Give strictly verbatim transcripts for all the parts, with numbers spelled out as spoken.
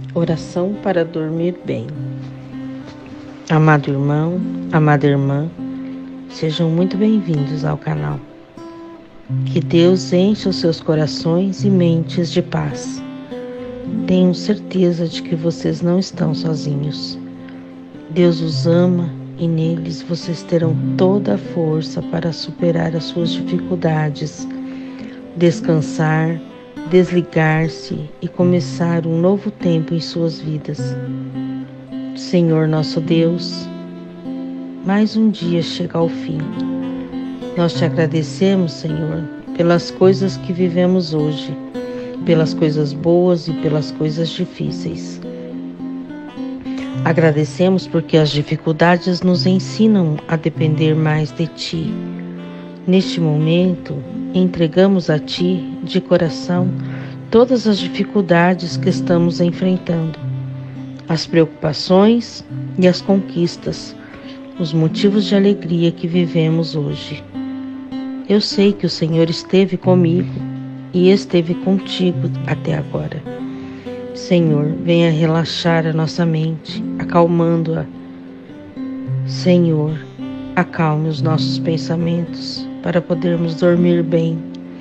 Oração para dormir bem. Amado irmão, amada irmã, sejam muito bem-vindos ao canal. Que Deus encha os seus corações e mentes de paz. Tenho certeza de que vocês não estão sozinhos. Deus os ama e neles vocês terão toda a força para superar as suas dificuldades, descansar, desligar-se e começar um novo tempo em suas vidas. Senhor nosso Deus, mais um dia chega ao fim. Nós te agradecemos, Senhor, pelas coisas que vivemos hoje, pelas coisas boas e pelas coisas difíceis. Agradecemos porque as dificuldades nos ensinam a depender mais de Ti. Neste momento, entregamos a Ti, de coração, todas as dificuldades que estamos enfrentando, as preocupações e as conquistas, os motivos de alegria que vivemos hoje. Eu sei que o Senhor esteve comigo e esteve contigo até agora. Senhor, venha relaxar a nossa mente, acalmando-a. Senhor, acalme os nossos pensamentos para podermos dormir bem.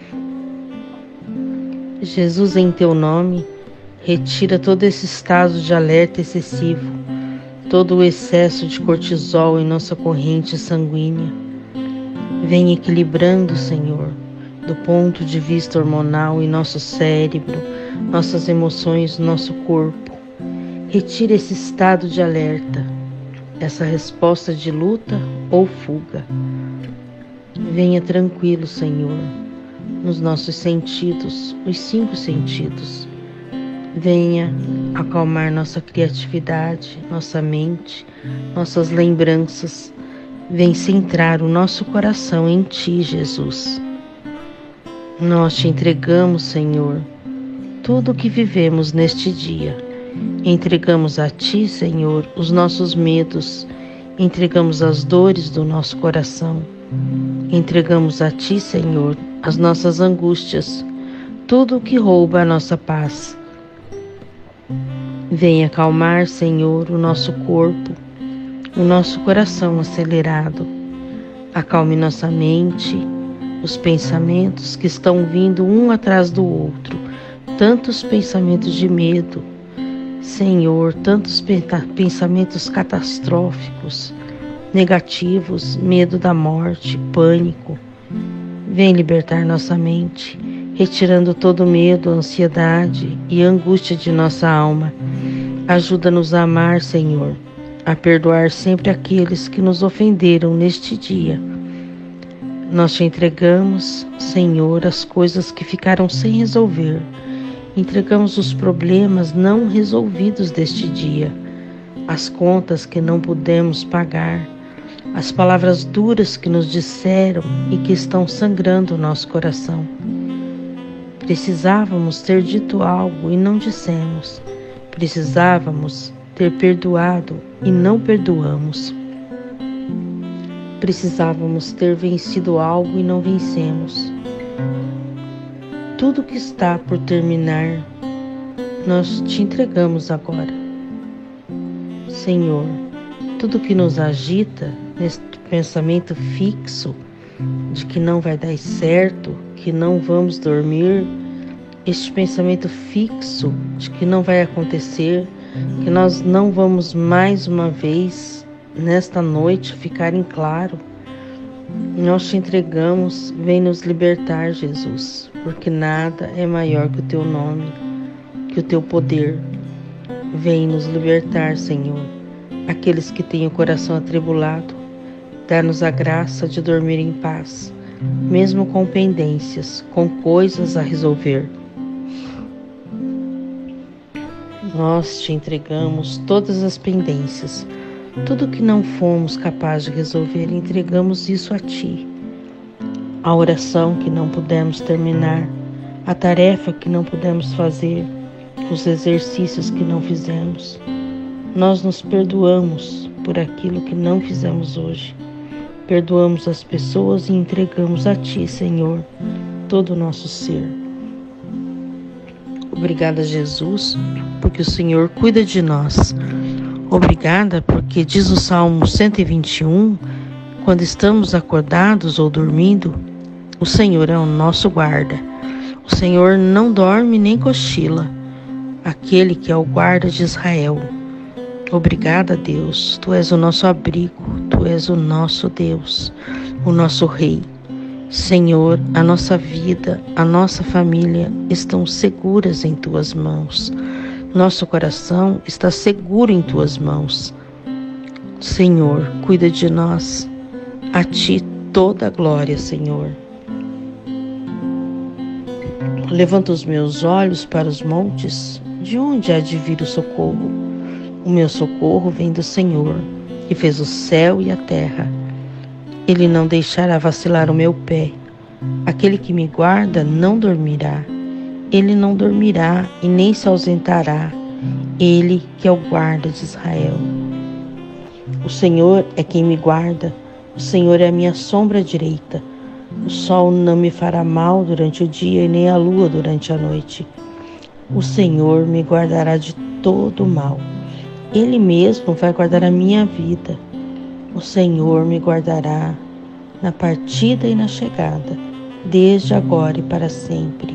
Jesus, em Teu nome, retira todo esse estado de alerta excessivo, todo o excesso de cortisol em nossa corrente sanguínea. Vem equilibrando, Senhor, do ponto de vista hormonal em nosso cérebro, nossas emoções, nosso corpo. Retira esse estado de alerta, essa resposta de luta ou fuga. Venha tranquilo, Senhor, nos nossos sentidos, os cinco sentidos. Venha acalmar nossa criatividade, nossa mente, nossas lembranças. Vem centrar o nosso coração em Ti, Jesus. Nós Te entregamos, Senhor, tudo o que vivemos neste dia. Entregamos a Ti, Senhor, os nossos medos. Entregamos as dores do nosso coração. Entregamos a Ti, Senhor, as nossas angústias, tudo o que rouba a nossa paz. Venha acalmar, Senhor, o nosso corpo, o nosso coração acelerado. Acalme nossa mente, os pensamentos que estão vindo um atrás do outro, tantos pensamentos de medo, Senhor, tantos pensamentos catastróficos, negativos, medo da morte, pânico. Vem libertar nossa mente, retirando todo medo, ansiedade e angústia de nossa alma. Ajuda-nos a amar, Senhor, a perdoar sempre aqueles que nos ofenderam neste dia. Nós Te entregamos, Senhor, as coisas que ficaram sem resolver. Entregamos os problemas não resolvidos deste dia, as contas que não pudemos pagar, as palavras duras que nos disseram e que estão sangrando o nosso coração. Precisávamos ter dito algo e não dissemos. Precisávamos ter perdoado e não perdoamos. Precisávamos ter vencido algo e não vencemos. Tudo que está por terminar, nós Te entregamos agora. Senhor, tudo que nos agita neste pensamento fixo de que não vai dar certo, que não vamos dormir, este pensamento fixo de que não vai acontecer, que nós não vamos mais uma vez nesta noite ficar em claro, nós Te entregamos. Vem nos libertar, Jesus, porque nada é maior que o Teu nome, que o Teu poder. Vem nos libertar, Senhor. Aqueles que têm o coração atribulado, dá-nos a graça de dormir em paz, mesmo com pendências, com coisas a resolver. Nós Te entregamos todas as pendências, tudo que não fomos capazes de resolver, entregamos isso a Ti. A oração que não pudemos terminar, a tarefa que não pudemos fazer, os exercícios que não fizemos. Nós nos perdoamos por aquilo que não fizemos hoje. Perdoamos as pessoas e entregamos a Ti, Senhor, todo o nosso ser. Obrigada, Jesus, porque o Senhor cuida de nós. Obrigada porque diz o Salmo cento e vinte e um, quando estamos acordados ou dormindo, o Senhor é o nosso guarda. O Senhor não dorme nem cochila, aquele que é o guarda de Israel. Obrigada, Deus, Tu és o nosso abrigo, Tu és o nosso Deus, o nosso Rei. Senhor, a nossa vida, a nossa família estão seguras em Tuas mãos. Nosso coração está seguro em Tuas mãos. Senhor, cuida de nós. A Ti toda a glória, Senhor. Levanto os meus olhos para os montes, de onde há de vir o socorro? O meu socorro vem do Senhor, que fez o céu e a terra. Ele não deixará vacilar o meu pé. Aquele que me guarda não dormirá. Ele não dormirá e nem se ausentará. Ele que é o guarda de Israel. O Senhor é quem me guarda. O Senhor é a minha sombra direita. O sol não me fará mal durante o dia e nem a lua durante a noite. O Senhor me guardará de todo o mal. Ele mesmo vai guardar a minha vida. O Senhor me guardará na partida e na chegada, desde agora e para sempre.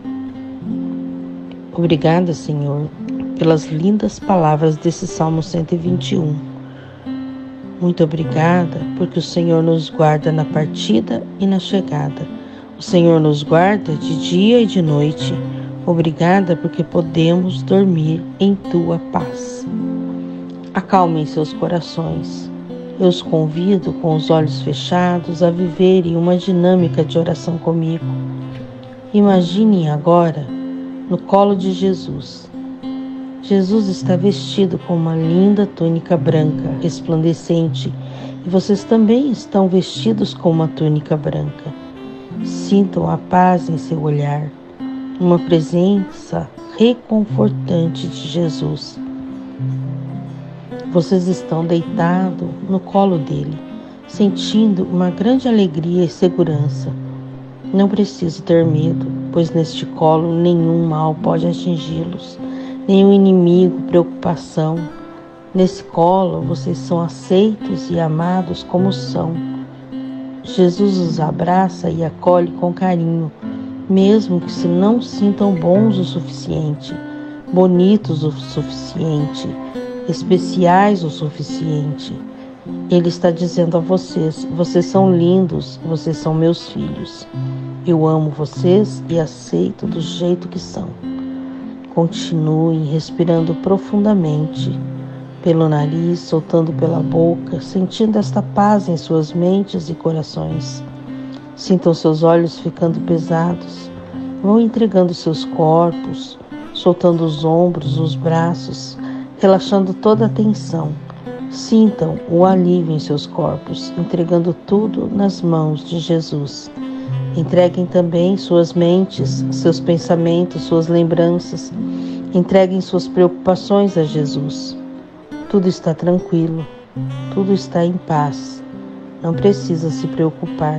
Obrigada, Senhor, pelas lindas palavras desse Salmo cento e vinte e um. Muito obrigada, porque o Senhor nos guarda na partida e na chegada. O Senhor nos guarda de dia e de noite. Obrigada, porque podemos dormir em Tua paz. Acalmem seus corações. Eu os convido, com os olhos fechados, a viverem uma dinâmica de oração comigo. Imaginem agora no colo de Jesus. Jesus está vestido com uma linda túnica branca, resplandecente, e vocês também estão vestidos com uma túnica branca. Sintam a paz em seu olhar, uma presença reconfortante de Jesus. Vocês estão deitados no colo dele, sentindo uma grande alegria e segurança. Não preciso ter medo, pois neste colo nenhum mal pode atingi-los, nenhum inimigo, preocupação. Nesse colo vocês são aceitos e amados como são. Jesus os abraça e acolhe com carinho, mesmo que se não sintam bons o suficiente, bonitos o suficiente, especiais o suficiente. Ele está dizendo a vocês: vocês são lindos, vocês são meus filhos. Eu amo vocês e aceito do jeito que são. Continuem respirando profundamente pelo nariz, soltando pela boca, sentindo esta paz em suas mentes e corações. Sintam seus olhos ficando pesados. Vão entregando seus corpos, soltando os ombros, os braços, relaxando toda a tensão. Sintam o alívio em seus corpos, entregando tudo nas mãos de Jesus. Entreguem também suas mentes, seus pensamentos, suas lembranças. Entreguem suas preocupações a Jesus. Tudo está tranquilo, tudo está em paz. Não precisa se preocupar,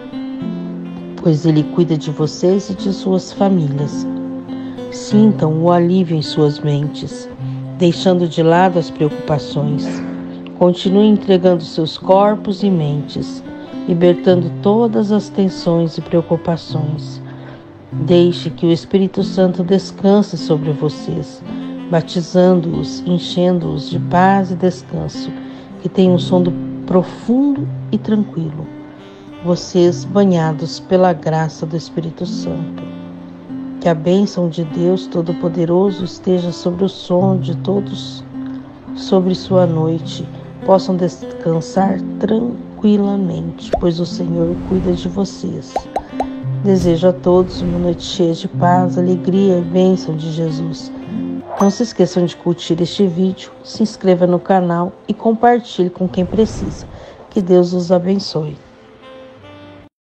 pois Ele cuida de vocês e de suas famílias. Sintam o alívio em suas mentes, deixando de lado as preocupações. Continue entregando seus corpos e mentes, libertando todas as tensões e preocupações. Deixe que o Espírito Santo descanse sobre vocês, batizando-os, enchendo-os de paz e descanso, que tenham um sono profundo e tranquilo. Vocês banhados pela graça do Espírito Santo. Que a bênção de Deus Todo-Poderoso esteja sobre o sono de todos, sobre sua noite. Possam descansar tranquilamente, pois o Senhor cuida de vocês. Desejo a todos uma noite cheia de paz, alegria e bênção de Jesus. Não se esqueçam de curtir este vídeo, se inscreva no canal e compartilhe com quem precisa. Que Deus os abençoe.